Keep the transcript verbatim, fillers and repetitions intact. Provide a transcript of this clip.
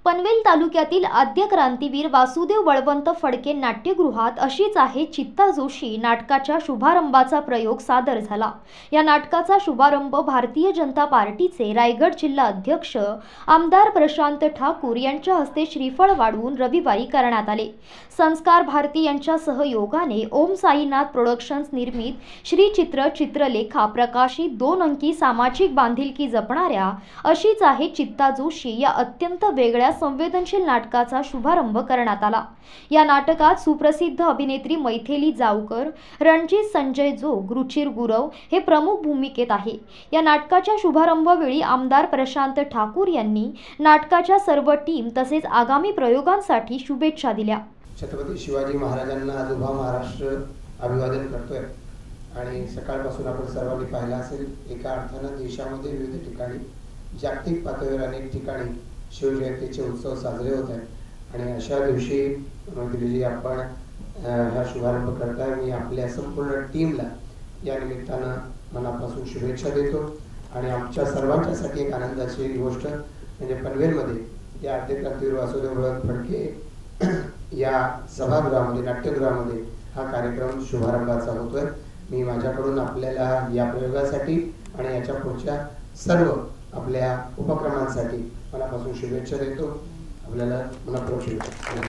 पनवेल तालुक्यातील आद्य क्रांतीवीर वासुदेव बळवंत फडके नाट्यगृहात अशीच आहे चित्ता जोशी नाटकाच्या शुभारंभाचा प्रयोग सादर झाला। या नाटकाचा शुभारंभ भारतीय जनता पार्टीचे रायगड जिल्हा अध्यक्ष आमदार प्रशांत ठाकूर यांच्या हस्ते श्रीफळ वाढवून रविवारी करण्यात आले। संस्कार भारती यांच्या सहयोगाने ओम साईनाथ प्रोडक्शन्स निर्मित श्री चित्र चित्रलेखा प्रकाशित दोन अंकी सामाजिक बांधिलकी जपणाऱ्या अशीच आहे चित्ता जोशी या अत्यंत वेगळ्या संवेदनशील नाटकाचा शुभारंभ करण्यात आला। या नाटकात सुप्रसिद्ध अभिनेत्री मैथिली जावकर, रणजित संजय जोग, रुचिर गुरव हे प्रमुख भूमिकेत आहे। या नाटकाच्या शुभारंभावेळी आमदार प्रशांत ठाकूर यांनी नाटकाच्या सर्व टीम तसेच आगामी प्रयोगांसाठी शुभेच्छा दिल्या। छत्रपती शिवाजी महाराजांना आज उभा महाराष्ट्र अभिवादन करतोय आणि सकाळपासून आपण सर्वांनी पाहिलं असेल, एका अर्थानं देशामध्ये विविध ठिकाणी जागतिक पातळीवर अनेक ठिकाणी शिवजयंतीचे उत्सव साजरे होत आहेत आणि अशा दिवशी मैथिलीजी आपण हा शुभारंभ करताय। मी आपल्या संपूर्ण टीमला या निमित्तानं मनापासून शुभेच्छा देतो आणि आमच्या सर्वांच्यासाठी एक आनंदाची गोष्ट म्हणजे पनवेलमध्ये या आद्य क्रांतीवीर वासुदेव बळवंत फडके या सभागृहामध्ये नाट्यगृहामध्ये हा कार्यक्रम शुभारंभाचा होतोय। मी माझ्याकडून आपल्याला या प्रयोगासाठी आणि याच्या पुढच्या सर्व आपल्या उपक्रमांसाठी मनापासून शुभेच्छा देतो। आपल्याला मनापासून शुभेच्छा।